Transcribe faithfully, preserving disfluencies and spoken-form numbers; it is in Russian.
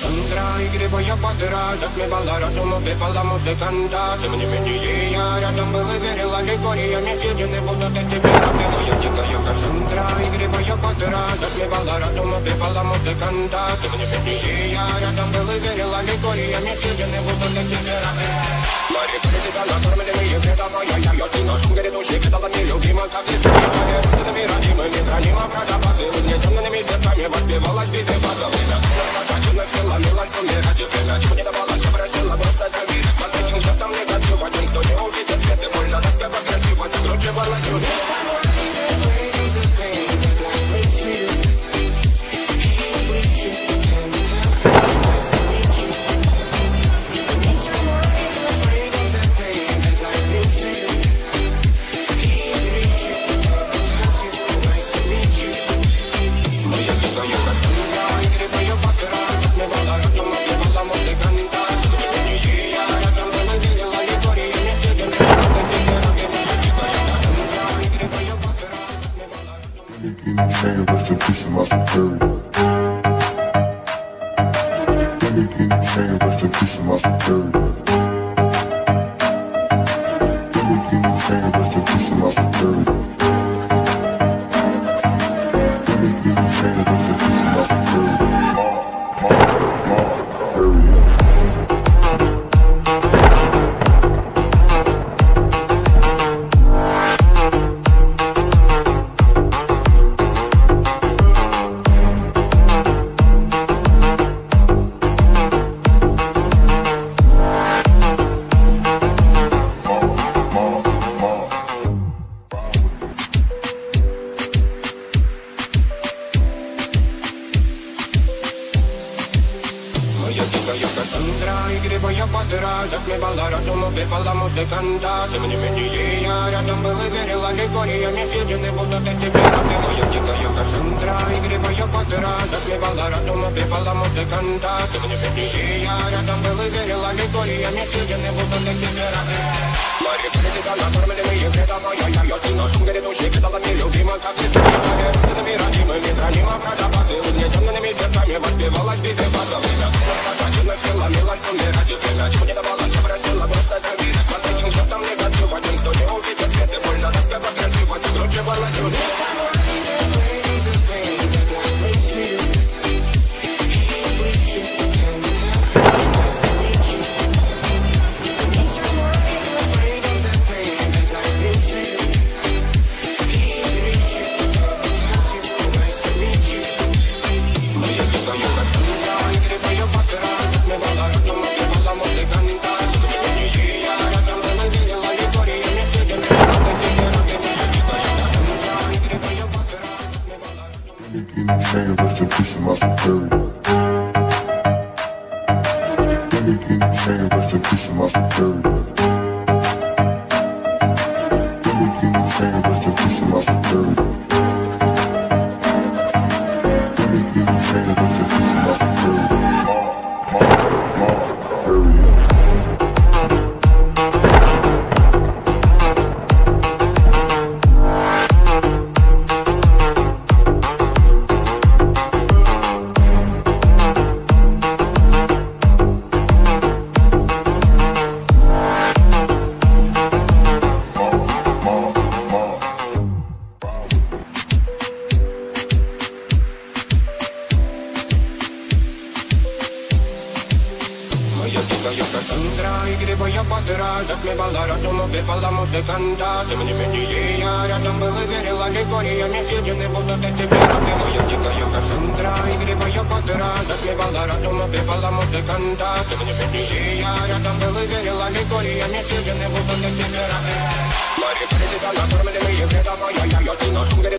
Кассандра, игривая подра, затмевала разум, убивала музыканта. Тем не менее я рядом был и верил аллегориями, съедены будут эти пираты. Моя дикая Кассандра, игривая подра, затмевала разум, убивала музыканта. Тем не менее я рядом был и верил аллегориями, съедены будут эти пираты. Мари критика, накормленные предавая я, я ты нашим горе души кидала мне любима, как листва. Ты родимыми, хранима про запасы, угнетенными зерками воспевалась биты базовыми. Пожатенных силами лансумера теперь ничего не давала, все просила просто доверить. Под этим жертвам негатив, один, кто не увидит свет, и больно тоска покрасиво закручивалась уже. Rest in peace to my security. Let me get in chain, rest in peace to my security. Let me get in chain, rest in peace to my security. Let me get in chain, rest in peace to my security. Law, law, law, area. Кассандра, игривая подра, затмевала разум, убивала музыканта. Тем не менее я рядом был и верил аллегориями, съедены будут эти пираты. Моя дикая Кассандра, игривая подра, затмевала разум, убивала музыканта. Тем не менее я рядом был и верил аллегориями, съедены будут эти пираты. Мари критика, накормленные предавая я, я ты нашим горе души кидала мне любима, как листва. Ты родимыми, хранима про запасы, угнетенными зерками воспевалась биты базовыми. Пожатенных силами лансумера теперь ничего не давала, все просила просто доверить. Под этим жертвам негатив, один, кто не увидит свет, и больно тоска покрасиво закручивалась уже. Chain, rest in peace to my security. Let me get in chain, rest in peace to my security. Let me get in chain, rest in peace to my security. Let me get in chain, rest in peace to my security. Law, law, law, area. Кассандра, игривая подра, затмевала разум, убивала музыканта. Тем не менее я рядом был и верил аллегориями, съедены будут эти пираты. Моя дикая Кассандра, игривая подра, затмевала разум, убивала музыканта. Тем не менее я рядом был и верил аллегориями, съедены будут эти пираты. Мари критика, накормленные предавая я, я ты нашим горе